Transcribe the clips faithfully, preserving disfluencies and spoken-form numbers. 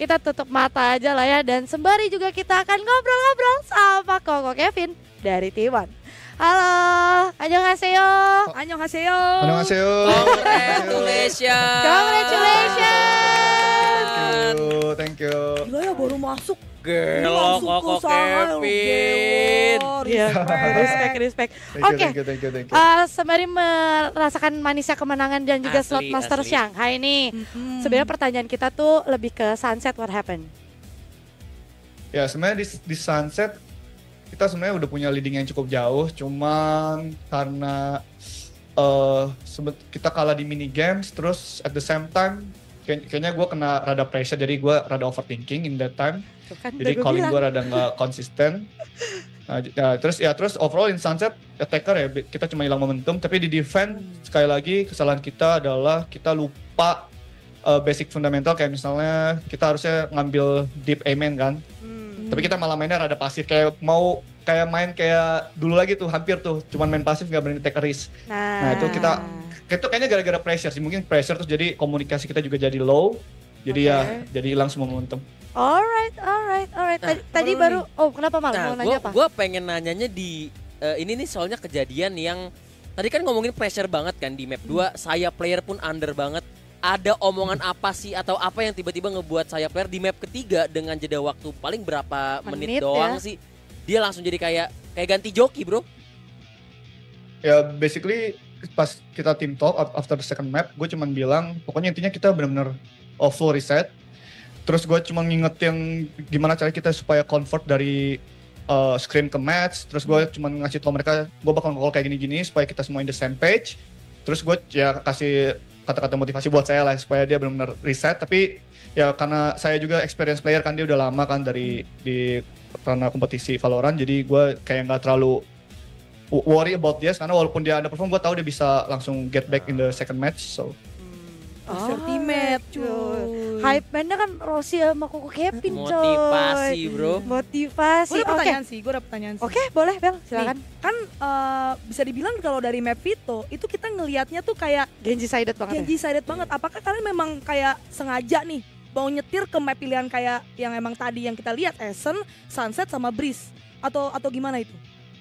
kita tutup mata aja lah ya. Dan sembari juga kita akan ngobrol-ngobrol sama Koko Kevin dari T satu. Halo, annyeonghaseyo. Annyeonghaseyo. Annyeonghaseyo. Congratulations. Congratulations. Thank you, thank you. Gila ya baru masuk. Gelo Koko Kevin. Iya, respect, respect. Thank you, Oke, thank you, thank you, thank you. uh, sembari merasakan manisnya kemenangan dan juga Asli, slot master asli. Shanghai nih. Mm-hmm. Sebenarnya pertanyaan kita tuh lebih ke Sunset, what happened? Ya sebenarnya di, di Sunset kita sebenarnya udah punya leading yang cukup jauh, cuman karena uh, sebe- kita kalah di mini games, terus at the same time kayak- kayaknya gue kena rada pressure, jadi gue rada overthinking in that time. Tuh kan Jadi udah gua calling bilang. gue rada nggak konsisten. Nah, j- ya, terus ya terus overall in Sunset attacker ya bi- kita cuma hilang momentum, tapi di defense sekali lagi kesalahan kita adalah kita lupa uh, basic fundamental, kayak misalnya kita harusnya ngambil deep aiming kan. Hmm. Tapi kita malah mainnya rada pasif, kayak mau kayak main kayak dulu lagi tuh, hampir tuh cuman main pasif nggak berani take a risk. Nah, Nah, itu kita itu kayaknya gara-gara pressure sih, mungkin pressure terus jadi komunikasi kita juga jadi low. Jadi ya Oke. jadi hilang semua momentum. Alright, alright, alright. Tadi, Nah, tadi baru baru, oh kenapa Mal? Nah, Mau nanya apa? gue pengen nanyanya di eh, ini nih soalnya kejadian yang tadi kan ngomongin pressure banget kan di map dua, saya player pun under banget. Ada omongan apa sih atau apa yang tiba-tiba ngebuat saya player di map ketiga dengan jeda waktu paling berapa menit, Menit doang ya. sih dia langsung jadi kayak kayak ganti joki, bro. Ya basically pas kita team talk af- after the second map, gue cuman bilang pokoknya intinya kita benar-benar oh, full reset. Terus gue cuma ngingetin gimana cara kita supaya convert dari uh, scrim ke match. Terus gue cuma ngasih tau mereka gue bakal nge-call kayak gini-gini supaya kita semua in the same page. Terus gue ya kasih kata-kata motivasi buat saya lah supaya dia benar-benar reset. Tapi ya karena saya juga experience player kan, dia udah lama kan dari di ranah kompetisi Valorant, jadi gue kayak nggak terlalu w- worry about this, karena walaupun dia underperform gue tahu dia bisa langsung get back in the second match. So Pressure teammate, cuy. cuy. Hype bandnya kan Rossi sama Koko Kevin, coy. Motivasi, bro. Motivasi. Gue ada Oke. pertanyaan sih, gue ada pertanyaan sih. Oke, boleh Bel, silakan. Kan eh, bisa dibilang kalau dari map Vito itu kita ngelihatnya tuh kayak Genji sided banget. ya? Genji sided banget. Apakah kalian memang kayak sengaja nih mau nyetir ke map pilihan kayak yang emang tadi yang kita lihat Ascent, Sunset sama Breeze atau atau gimana itu?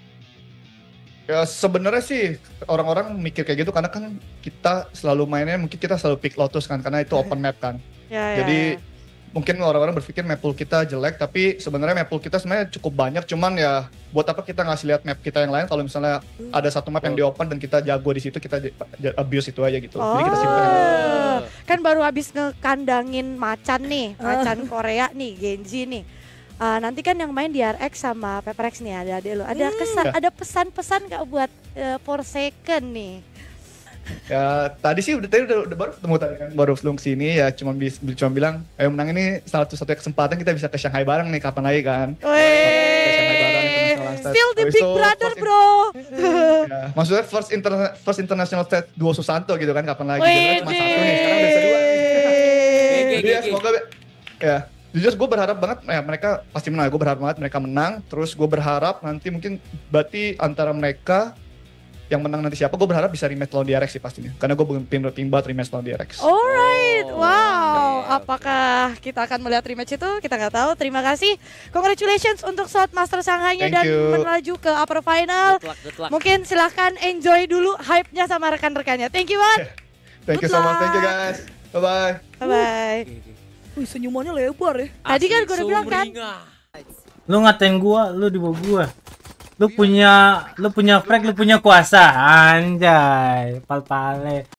ya sebenarnya sih orang-orang mikir kayak gitu karena kan kita selalu mainnya mungkin kita selalu pick Lotus kan, karena itu open map kan. Ya, ya, Jadi ya. mungkin orang-orang berpikir map pool kita jelek, tapi sebenarnya map pool kita sebenarnya cukup banyak. Cuman ya buat apa kita ngasih lihat map kita yang lain kalau misalnya ada satu map yang di open dan kita jago di situ, kita j- j- abuse itu aja gitu. Jadi kita simpen. Oh, kan baru habis ngekandangin macan nih, macan Korea nih, Genji nih. Uh, nanti kan yang main di R X sama Pepper X nih, ada ada lo. Ada kesan, Ya. ada pesan-pesan nggak buat uh, Forsaken nih? Ya tadi sih udah tadi udah, udah baru ketemu tadi kan, baru sebelum sini ya cuma bis, cuma bilang ayo menang, ini salah satu satunya kesempatan kita bisa ke Shanghai bareng nih, kapan lagi kan. Weh, still the Habis big itu brother first- bro. Ya, maksudnya first interna- first international stage duo Susanto gitu kan, kapan lagi? Wih, Jadi cuma satu nih, sekarang udah bisa dua nih. Jadi ya semoga ya jujur gue berharap banget ya mereka pasti menang. Gue berharap banget mereka menang. Terus gue berharap nanti mungkin berarti antara mereka yang menang nanti siapa, gue berharap bisa rematch lawan D R X sih pastinya, karena gue belum tim tim buat rematch lawan D R X. Alright, Oh, wow. oke, oke. Apakah kita akan melihat rematch itu? Kita nggak tahu. Terima kasih. Congratulations untuk Slot Master Shanghai-nya Thank dan you. melaju ke upper final. Good luck, good luck. Mungkin silahkan enjoy dulu hype-nya sama rekan-rekannya. Thank you banget. Thank you Good so much, thank you luck. guys, bye bye. Bye-bye. Oke, oke. Wih senyumannya lebar ya. Tadi kan Asli, gua udah bilang kan. sumringah. Lu ngatain gua, lu di bawah gua. Lu punya lu punya frag, lu punya kuasa. Anjay, pal-pale.